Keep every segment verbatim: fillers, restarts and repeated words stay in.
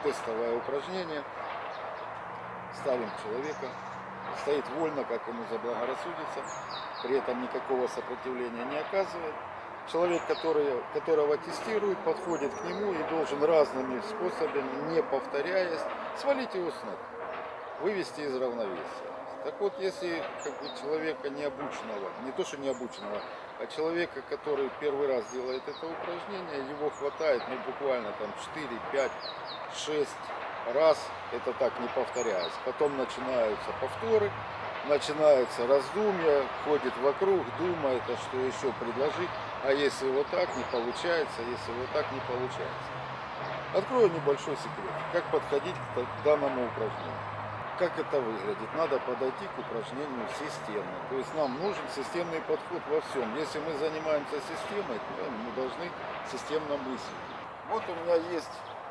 тестовое упражнение. Ставим человека, стоит вольно, как ему заблагорассудится, при этом никакого сопротивления не оказывает. Человек, который, которого тестирует, подходит к нему и должен разными способами, не повторяясь, свалить его с ног, вывести из равновесия. Так вот, если как бы, человека необученного, не то что необученного, а человека, который первый раз делает это упражнение, его хватает ну, буквально там четыре, пять, шесть раз, это так не повторяясь. Потом начинаются повторы, начинается раздумья, ходит вокруг, думает, а что еще предложить. А если вот так не получается, если вот так не получается. Открою небольшой секрет, как подходить к данному упражнению. Как это выглядит? Надо подойти к упражнению системно. То есть нам нужен системный подход во всем. Если мы занимаемся системой, то мы должны системно мыслить. Вот у меня есть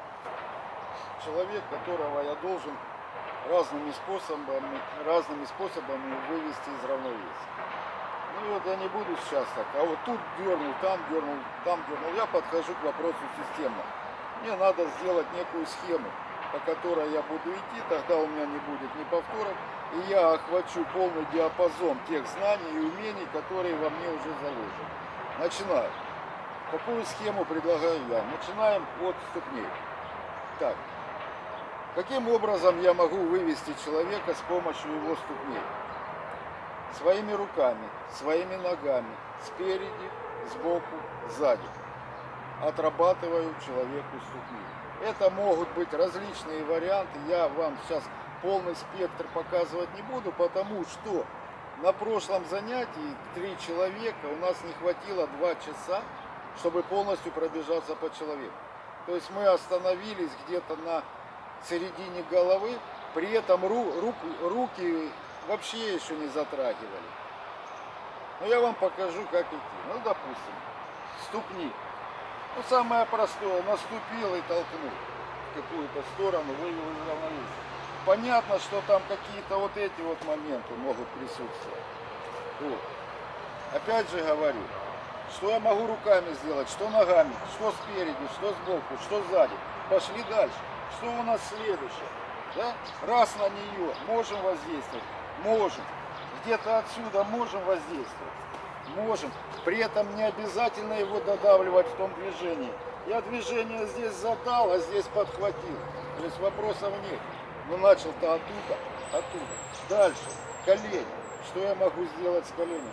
человек, которого я должен разными способами, разными способами вывести из равновесия. Ну вот я не буду сейчас так, а вот тут дернул, там дернул, там дернул. Я подхожу к вопросу системно. Мне надо сделать некую схему, по которой я буду идти, тогда у меня не будет ни повторов, и я охвачу полный диапазон тех знаний и умений, которые во мне уже заложены. Начинаю. Какую схему предлагаю я? Начинаем от ступней. Так. Каким образом я могу вывести человека с помощью его ступней? Своими руками, своими ногами, спереди, сбоку, сзади. Отрабатываю человеку ступни. Это могут быть различные варианты. Я вам сейчас полный спектр показывать не буду, потому что на прошлом занятии три человека, у нас не хватило два часа, чтобы полностью пробежаться по человеку. То есть мы остановились где-то на середине головы, при этом ру, рук, руки вообще еще не затрагивали. Но я вам покажу, как идти. Ну, допустим, ступни. Ну, самое простое, наступил и толкнул в какую-то сторону, вывел из равновесия. Понятно, что там какие-то вот эти вот моменты могут присутствовать. Вот. Опять же говорю, что я могу руками сделать, что ногами, что спереди, что сбоку, что сзади. Пошли дальше. Что у нас следующее? Да? Раз на нее можем воздействовать? Можем. Где-то отсюда можем воздействовать? Можем. При этом не обязательно его додавливать в том движении. Я движение здесь задал, а здесь подхватил. То есть вопросов нет. Но начал-то оттуда, оттуда. Дальше. Колени. Что я могу сделать с коленями?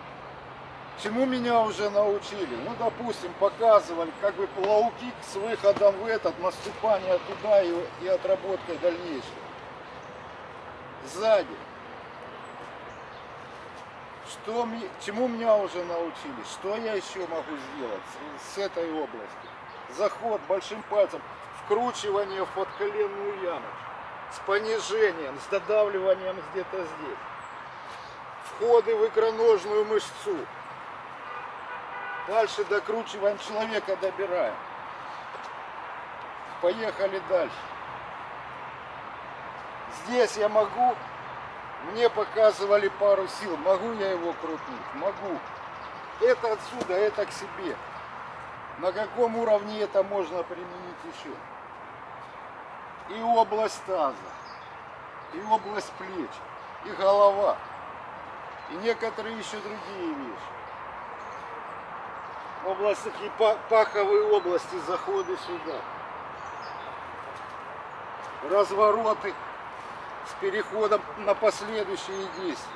Чему меня уже научили? Ну, допустим, показывали как бы лоу-кик с выходом в этот, наступание туда и, и отработкой дальнейшей. Сзади. Что мне, чему меня уже научили? Что я еще могу сделать с, с этой области? Заход большим пальцем, вкручивание в подколенную ямочку, с понижением, с додавливанием где-то здесь. Входы в икроножную мышцу. Дальше докручиваем человека, добираем. Поехали дальше. Здесь я могу, мне показывали пару сил, могу я его крутить? Могу. Это отсюда, это к себе. На каком уровне это можно применить еще? И область таза, и область плеч, и голова, и некоторые еще другие вещи. Область, такие паховые области, заходы сюда. Развороты с переходом на последующие действия.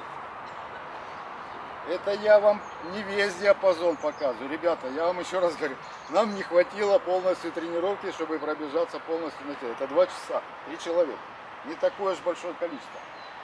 Это я вам не весь диапазон показываю. Ребята, я вам еще раз говорю, нам не хватило полностью тренировки, чтобы пробежаться полностью на тело. Это два часа, три человека. Не такое уж большое количество.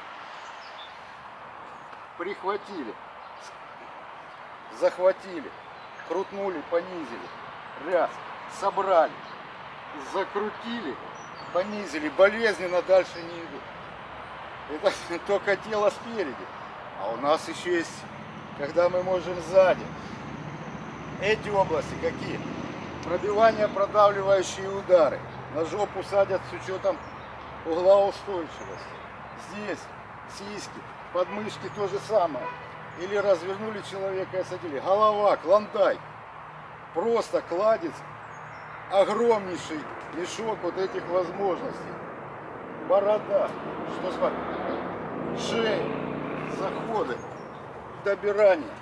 Прихватили, захватили, крутнули, понизили. Раз, собрали, закрутили, понизили. Болезненно дальше не идут. Это только тело спереди. А у нас еще есть, когда мы можем сзади. Эти области какие? Пробивание, продавливающие удары. На жопу садят с учетом угла устойчивости. Здесь сиськи, подмышки то же самое. Или развернули человека и садили. Голова, клондайк. Просто кладец огромнейший мешок вот этих возможностей. Борода, что с вами? Шея, заходы, добирание,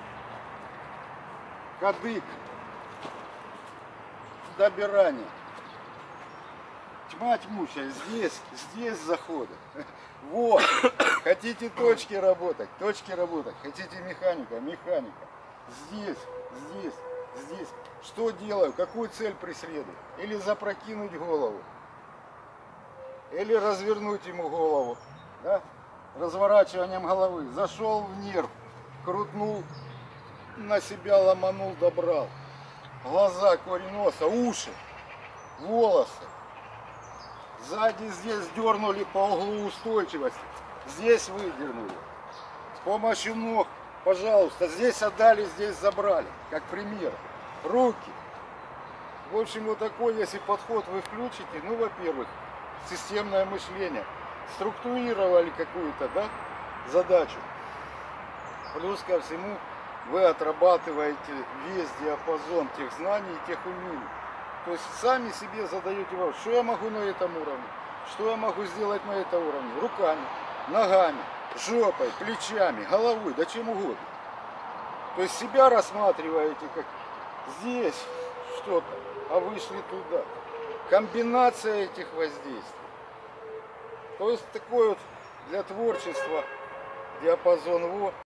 кадык, добирание. Тьма тьмущая, здесь, здесь заходы. Вот, хотите точки работать, точки работать, хотите механика, механика. Здесь, здесь, здесь. Что делаю, какую цель преследую? Или запрокинуть голову, или развернуть ему голову, да? Разворачиванием головы. Зашел в нерв, крутнул, на себя ломанул, добрал. Глаза, корень носа, уши, волосы. Сзади здесь дернули по углу устойчивости. Здесь выдернули. С помощью ног, пожалуйста, здесь отдали, здесь забрали. Как пример. Руки. В общем, вот такой, если подход вы включите, ну, во-первых, системное мышление. Структурировали какую-то, да, задачу. Плюс ко всему вы отрабатываете весь диапазон тех знаний и тех умений. То есть сами себе задаете вопрос, что я могу на этом уровне, что я могу сделать на этом уровне, руками, ногами, жопой, плечами, головой, да чем угодно. То есть себя рассматриваете как здесь что-то, а вышли туда. Комбинация этих воздействий. То есть такой вот для творчества диапазон во.